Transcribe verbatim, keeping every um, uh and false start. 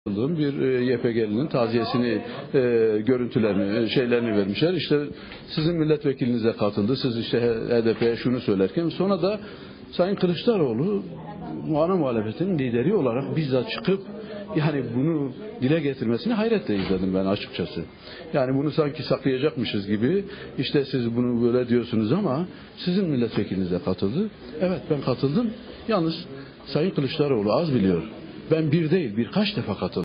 Bir Y P G'linin taziyesini, e, görüntülerini, şeylerini vermişler. İşte sizin milletvekilinize katıldı, siz işte H D P'ye şunu söylerken sonra da Sayın Kılıçdaroğlu ana muhalefetin lideri olarak bizzat çıkıp yani bunu dile getirmesini hayretle izledim ben açıkçası. Yani bunu sanki saklayacakmışız gibi işte siz bunu böyle diyorsunuz ama sizin milletvekilinize katıldı. Evet ben katıldım. Yalnız Sayın Kılıçdaroğlu az biliyor. Ben bir değil birkaç defa katıldım.